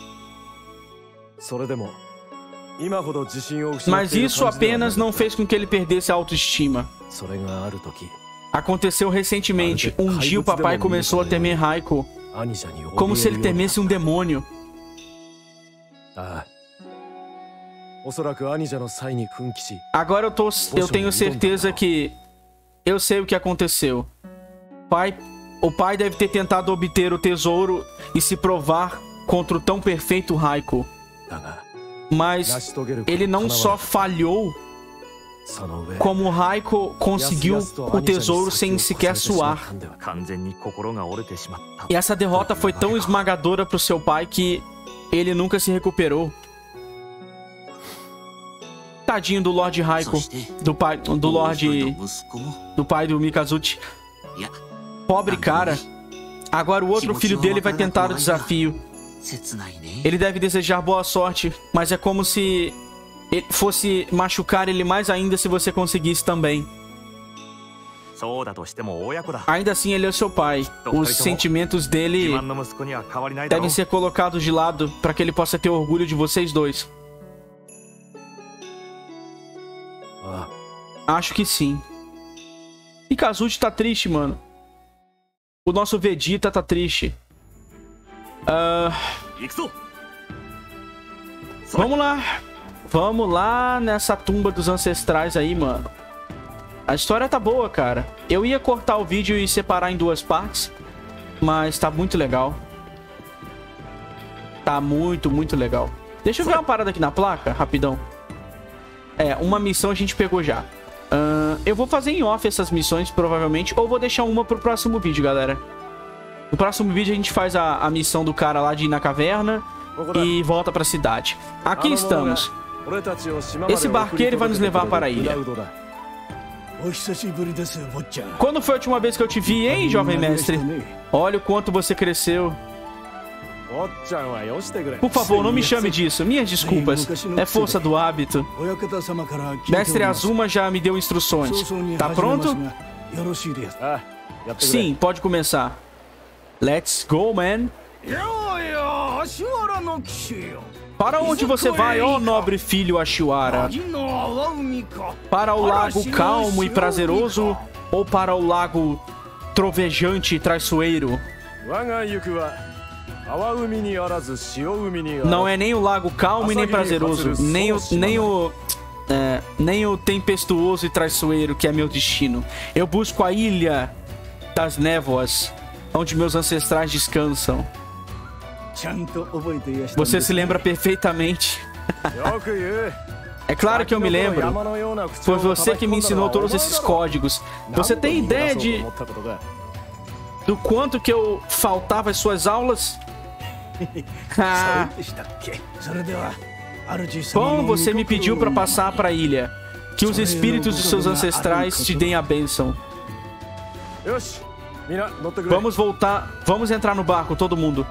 Mas isso apenas não fez com que ele perdesse a autoestima. Aconteceu recentemente. Um dia o papai começou a temer Raiko como se ele temesse um demônio. Agora eu, tô, eu tenho certeza que eu sei o que aconteceu. Pai, o pai deve ter tentado obter o tesouro e se provar contra o tão perfeito Raiko. Mas ele não só falhou, como Raiko conseguiu o tesouro sem sequer suar. E essa derrota foi tão esmagadora para o seu pai que ele nunca se recuperou. Tadinho do Lorde Raiko, do pai do Lorde do pai do Mikazuchi. Pobre cara. Agora o outro filho dele vai tentar o desafio. Ele deve desejar boa sorte, mas é como se ele fosse machucar ele mais ainda se você conseguisse também. Ainda assim, ele é seu pai. Os sentimentos dele devem ser colocados de lado para que ele possa ter orgulho de vocês dois. Acho que sim. Mikazuchi tá triste, mano. O nosso Vegeta tá triste. Uh... Vamos lá. Vamos lá nessa tumba dos ancestrais aí, mano. A história tá boa, cara. Eu ia cortar o vídeo e separar em duas partes, mas tá muito legal. Tá muito, muito legal. Deixa eu ver uma parada aqui na placa, rapidão. É, uma missão a gente pegou já. Uh, eu vou fazer em off essas missões, provavelmente, ou vou deixar uma pro próximo vídeo, galera. No próximo vídeo a gente faz a, a missão do cara lá de ir na caverna e volta pra cidade. Aqui estamos. Esse barqueiro vai nos levar para a ilha. Quando foi a última vez que eu te vi, hein, jovem mestre? Olha o quanto você cresceu. Por favor, não me chame disso. Minhas desculpas. É força do hábito. Mestre Azuma já me deu instruções. Tá pronto? Sim, pode começar. Let's go, man. Para onde você vai, ó nobre filho Ashiwara? Para o lago calmo e prazeroso ou para o lago trovejante e traiçoeiro? Não é nem o lago calmo e nem prazeroso, nem o, nem o, é, nem o tempestuoso e traiçoeiro que é meu destino. Eu busco a ilha das névoas, onde meus ancestrais descansam. Você se lembra perfeitamente. É claro que eu me lembro. Foi você que me ensinou todos esses códigos. Você tem ideia de do quanto que eu faltava às suas aulas? Ah. Bom, você me pediu para passar para a ilha. Que os espíritos de seus ancestrais te deem a bênção. Vamos voltar. Vamos entrar no barco, todo mundo.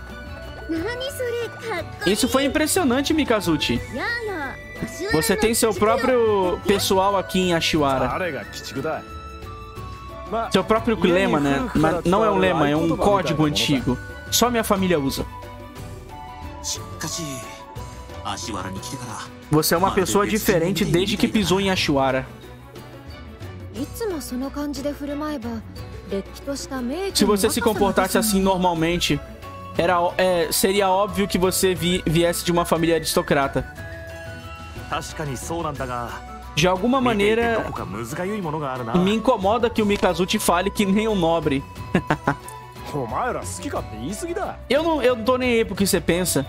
Isso foi impressionante, Mikazuchi. Você tem seu próprio pessoal aqui em Ashiwara. Seu próprio lema, né? Mas não é um lema, é um código antigo. Só minha família usa. Você é uma pessoa diferente desde que pisou em Ashiwara. Se você se comportasse assim normalmente, era, é, seria óbvio que você vi, viesse de uma família aristocrata. De alguma maneira, me incomoda que o Mikazuchi fale que nem um nobre. eu, não, eu não tô nem aí pro que você pensa.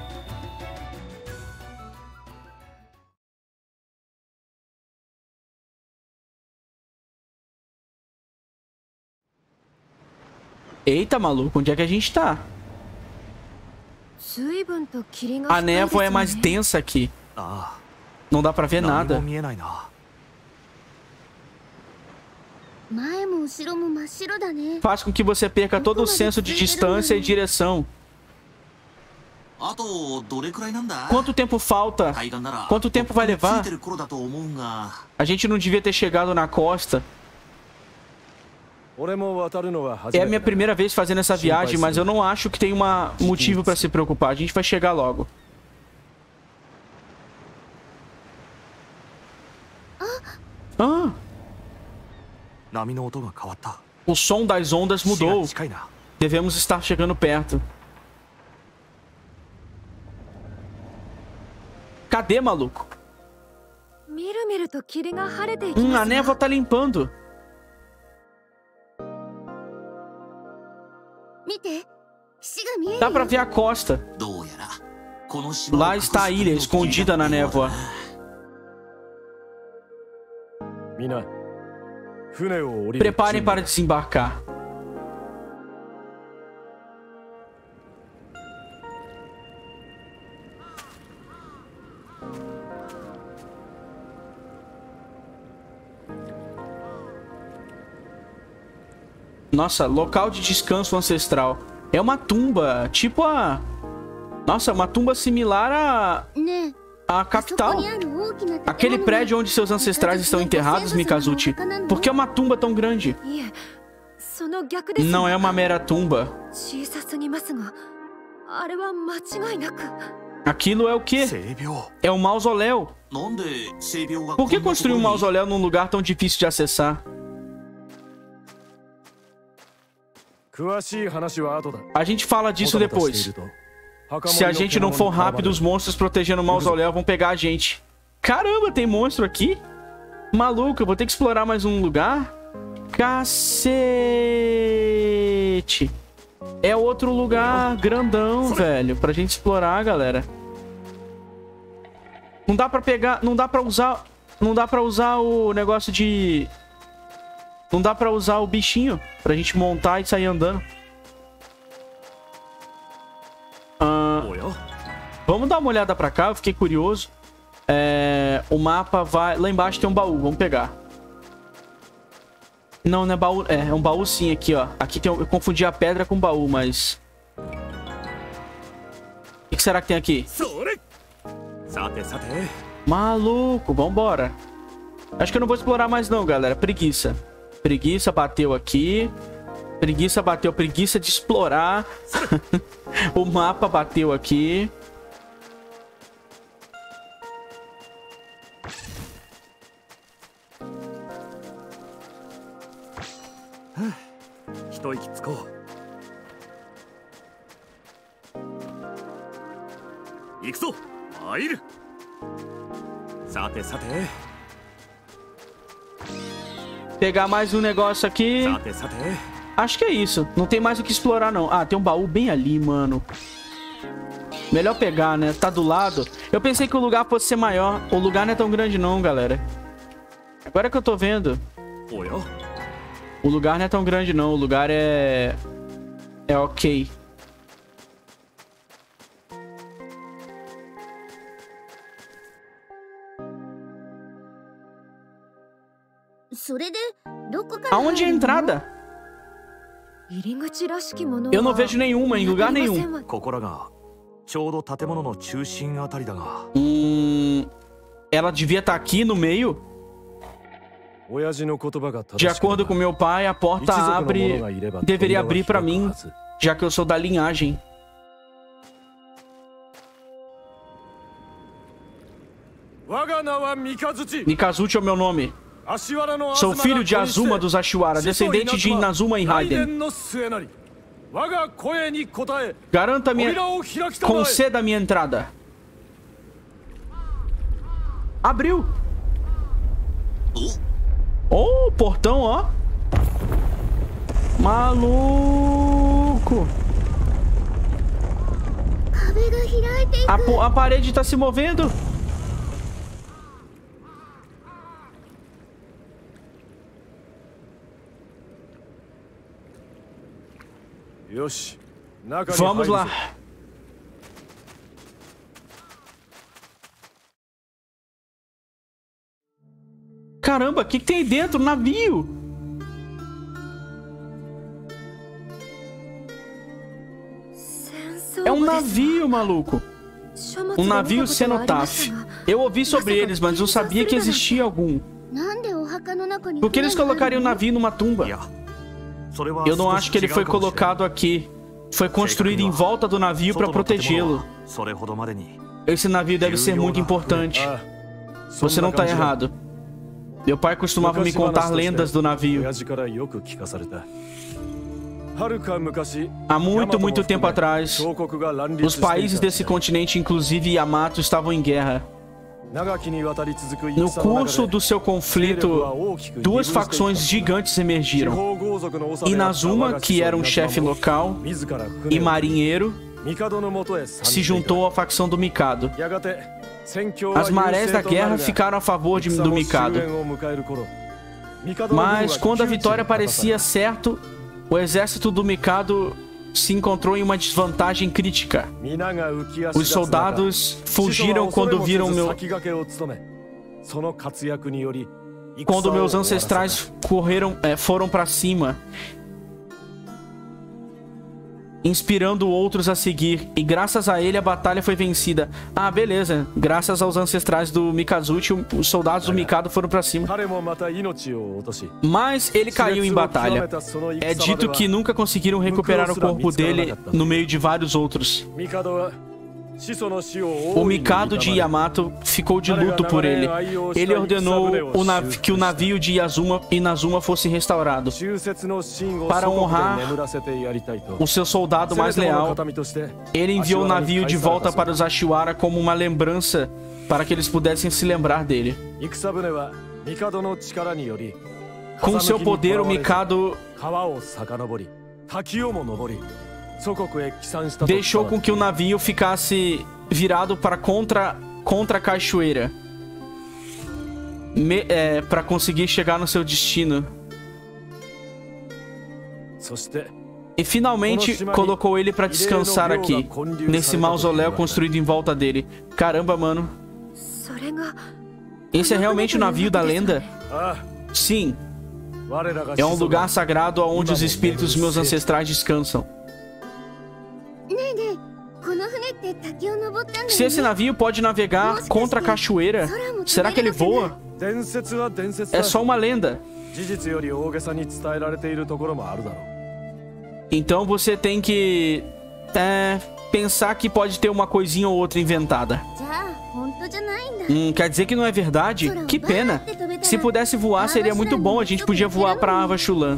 Eita, maluco, onde é que a gente tá? A névoa é mais densa aqui. Não dá pra ver nada. Faz com que você perca todo o senso de distância e direção. Quanto tempo falta? Quanto tempo vai levar? A gente não devia ter chegado na costa. É a minha primeira vez fazendo essa viagem, mas eu não acho que tem um motivo pra se preocupar. A gente vai chegar logo. Ah! O som das ondas mudou. Devemos estar chegando perto. Cadê, maluco? Hum, a névoa tá limpando. Dá pra ver a costa. Lá está a ilha, escondida na névoa. Preparem para desembarcar. Nossa, local de descanso ancestral. É uma tumba, tipo a... Nossa, uma tumba similar a... a capital. Aquele prédio onde seus ancestrais estão enterrados, Mikazuchi. Por que é uma tumba tão grande? Não é uma mera tumba. Aquilo é o quê? É um mausoléu. Por que construir um mausoléu num lugar tão difícil de acessar? A gente fala disso depois. Se a gente não for rápido, os monstros protegendo o mausoléu vão pegar a gente. Caramba, tem monstro aqui? Maluco, eu vou ter que explorar mais um lugar? Cacete! É outro lugar grandão, velho, pra gente explorar, galera. Não dá pra pegar... Não dá pra usar... Não dá pra usar o negócio de... Não dá pra usar o bichinho pra gente montar e sair andando. Ah, vamos dar uma olhada pra cá, eu fiquei curioso. É, o mapa vai... Lá embaixo tem um baú, vamos pegar. Não, não é baú... É, é um baú sim aqui, ó. Aqui tem... Eu confundi a pedra com o baú, mas... O que será que tem aqui? Maluco, vambora. Acho que eu não vou explorar mais não, galera. Preguiça. Preguiça bateu aqui. Preguiça bateu. Preguiça de explorar. O mapa bateu aqui. Pegar mais um negócio aqui. Acho que é isso. Não tem mais o que explorar, não. Ah, tem um baú bem ali, mano. Melhor pegar, né? Tá do lado. Eu pensei que o lugar fosse ser maior. O lugar não é tão grande, não, galera. Agora que eu tô vendo. O lugar não é tão grande, não. O lugar é... É ok. Aonde é a entrada? Eu não vejo nenhuma, em lugar nenhum. Hum, ela devia estar aqui no meio? De acordo com meu pai, a porta abre... Deveria abrir pra mim, já que eu sou da linhagem. Mikazuchi é o meu nome. Sou filho de Azuma dos Ashiwara, descendente de Inazuma e Raiden. Garanta minha... Conceda a minha entrada. Abriu. Oh, portão, ó. Maluco. A, a parede tá se movendo. Vamos lá. Caramba, o que, que tem aí dentro? Um navio. É um navio, maluco. Um navio cenotaf. Eu ouvi sobre eles, mas não sabia que existia algum. Por que eles colocariam o navio numa tumba? Eu não acho que ele foi colocado aqui. Foi construído em volta do navio para protegê-lo. Esse navio deve ser muito importante. Você não está errado. Meu pai costumava me contar lendas do navio. Há muito, muito tempo atrás, os países desse continente, inclusive Yamato, estavam em guerra. No curso do seu conflito, duas facções gigantes emergiram. Inazuma, que era um chefe local e marinheiro, se juntou à facção do Mikado. As marés da guerra ficaram a favor de, do Mikado. Mas quando a vitória parecia certa, o exército do Mikado se encontrou em uma desvantagem crítica. Os soldados fugiram quando viram meu... Quando meus ancestrais correram, é, foram para cima, inspirando outros a seguir. E graças a ele a batalha foi vencida. Ah, beleza. Graças aos ancestrais do Mikazuchi, os soldados do Mikado foram pra cima. Mas ele caiu em batalha. É dito que nunca conseguiram recuperar o corpo dele no meio de vários outros. O Mikado de Yamato ficou de luto por ele. Ele ordenou o nav- que o navio de Yazuma, Inazuma fosse restaurado. Para honrar o seu soldado mais leal, ele enviou o navio de volta para os Ashiwara como uma lembrança, para que eles pudessem se lembrar dele. Com seu poder, o Mikado deixou com que o navio ficasse virado para contra, contra a cachoeira, Me, é, para conseguir chegar no seu destino. E finalmente colocou ele para descansar aqui, nesse mausoléu construído em volta dele. Caramba, mano. Esse é realmente o navio da lenda? Sim. É um lugar sagrado onde os espíritos dos meus ancestrais descansam. Se esse navio pode navegar contra a cachoeira, será que ele voa? É só uma lenda. Então você tem que é, pensar que pode ter uma coisinha ou outra inventada. Hum, quer dizer que não é verdade? Que pena. Se pudesse voar seria muito bom. A gente podia voar pra Ava Shulan.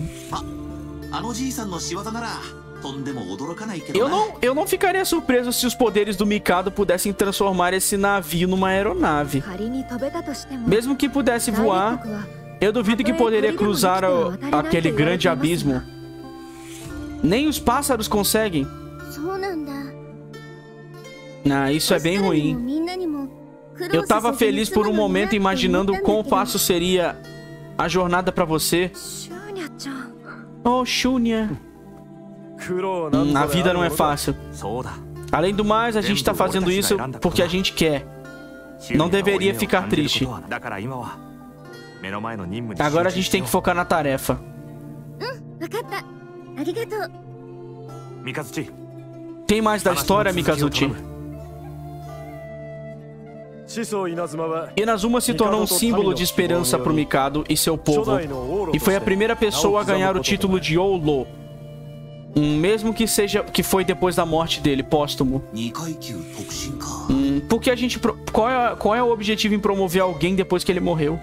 Eu não, eu não ficaria surpreso se os poderes do Mikado pudessem transformar esse navio numa aeronave. Mesmo que pudesse voar, eu duvido que poderia cruzar o, aquele grande abismo. Nem os pássaros conseguem. Ah, isso é bem ruim. Eu tava feliz por um momento imaginando quão fácil seria a jornada pra você. Oh, Shunya. Hum, a vida não é fácil. Além do mais, a gente tá fazendo isso porque a gente quer. Não deveria ficar triste. Agora a gente tem que focar na tarefa. Tem mais da história, Mikazuchi? Inazuma se tornou um símbolo de esperança pro Mikado e seu povo, e foi a primeira pessoa a ganhar o título de Olo. Hum, mesmo que seja que foi depois da morte dele, póstumo. Hum, porque a gente pro... qual, é, qual é o objetivo em promover alguém depois que ele morreu?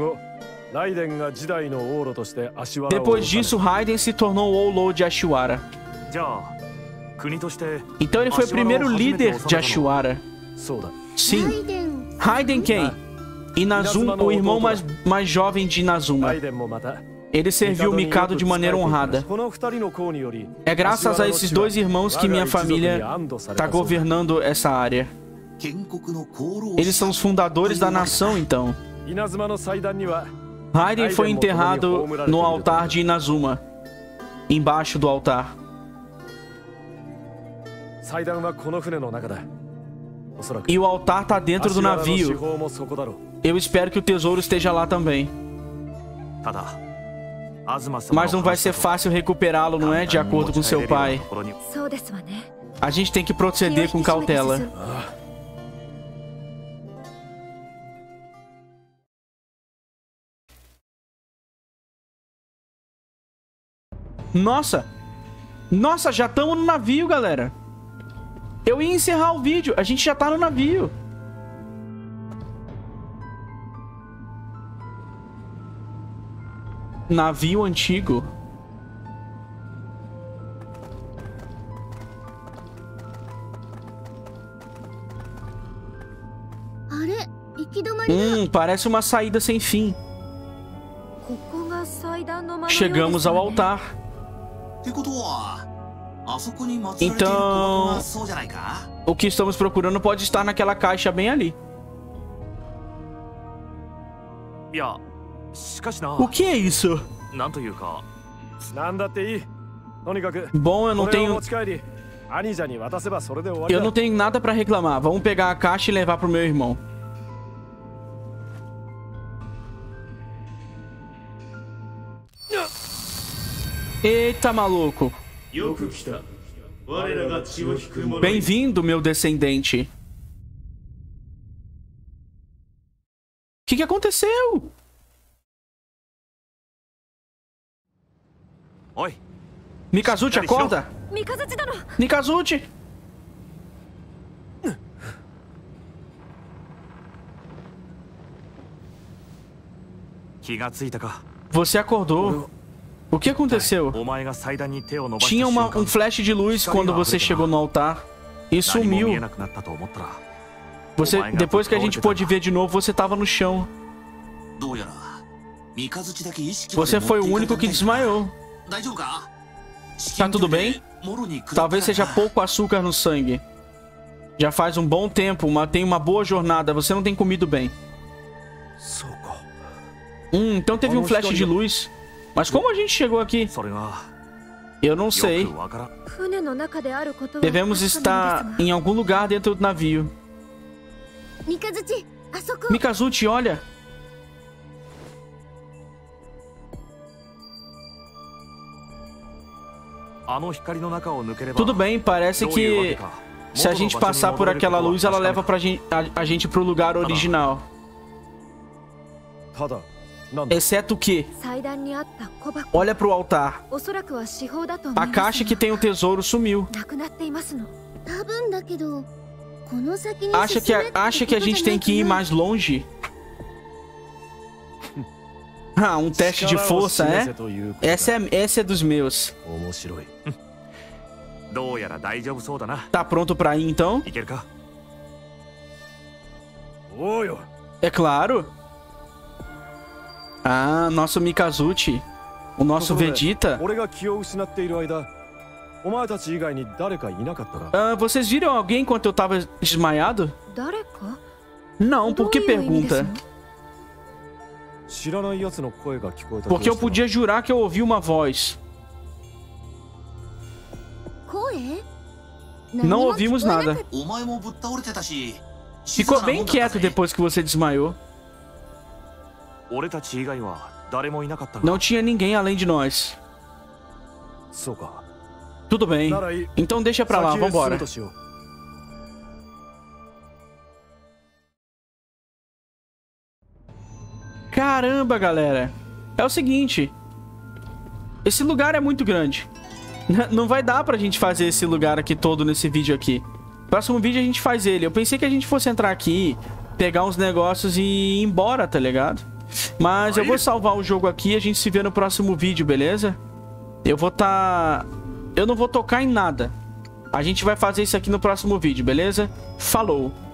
Depois disso, Raiden se tornou o Olo de Ashiwara. Então ele foi o primeiro líder de Ashiwara. Sim. Raiden quem? Inazuma, o irmão mais, mais jovem de Inazuma. Ele serviu o Mikado de maneira honrada. É graças a esses dois irmãos que minha família está governando essa área. Eles são os fundadores da nação, então. Raiden foi enterrado no altar de Inazuma, embaixo do altar. E o altar tá dentro do navio. Eu espero que o tesouro esteja lá também. Mas não vai ser fácil recuperá-lo, não é? De acordo com seu pai. A gente tem que proceder com cautela. Nossa! Nossa, já estamos no navio, galera. Eu ia encerrar o vídeo. A gente já tá no navio. Navio antigo. Hum, parece uma saída sem fim. Chegamos ao altar. Então, o que estamos procurando pode estar naquela caixa bem ali. O que é isso? Bom, eu não tenho... Eu não tenho nada pra reclamar. Vamos pegar a caixa e levar pro meu irmão. Eita, maluco. Bem-vindo, meu descendente. O que que aconteceu? Oi. Mikazuchi, acorda! Mikazuchi! Você acordou. O que aconteceu? Tinha uma, um flash de luz quando você chegou no altar e sumiu. Você, depois que a gente pôde ver de novo, você estava no chão. Você foi o único que desmaiou. Tá tudo bem? Talvez seja pouco açúcar no sangue. Já faz um bom tempo, uma, tem uma boa jornada. Você não tem comido bem. Hum, então teve um flash de luz. Mas como a gente chegou aqui? Eu não sei. Devemos estar em algum lugar dentro do navio. Mikazuchi, olha. Tudo bem, parece que se a gente passar por aquela luz, ela leva pra gente, a, a gente pro lugar original. Exceto que... Olha pro altar. A caixa que tem o tesouro sumiu. Acha que, a, acha que a gente tem que ir mais longe? Ah, um teste de força, é? Essa é, essa é dos meus. Tá pronto pra ir, então? É claro. Ah, nosso Mikazuchi. O nosso Vegeta. Ah, vocês viram alguém enquanto eu tava desmaiado? Não, por que pergunta? Porque eu podia jurar que eu ouvi uma voz. Não ouvimos nada. Ficou bem quieto depois que você desmaiou. Não tinha ninguém além de nós. Tudo bem. Então deixa pra lá, vambora. Caramba, galera. É o seguinte. Esse lugar é muito grande. Não vai dar pra gente fazer esse lugar aqui todo nesse vídeo aqui. Próximo vídeo a gente faz ele. Eu pensei que a gente fosse entrar aqui, pegar uns negócios e ir embora, tá ligado? Mas eu vou salvar o jogo aqui e a gente se vê no próximo vídeo, beleza? Eu vou tá... Eu não vou tocar em nada. A gente vai fazer isso aqui no próximo vídeo, beleza? Falou!